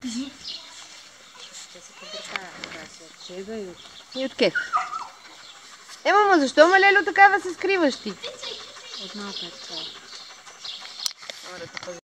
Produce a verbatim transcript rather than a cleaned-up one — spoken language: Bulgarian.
Ще се побъркая. Ще да и от... И от кеф. Е, мама, защо, малело, такава се скриваш ти? От малко е това.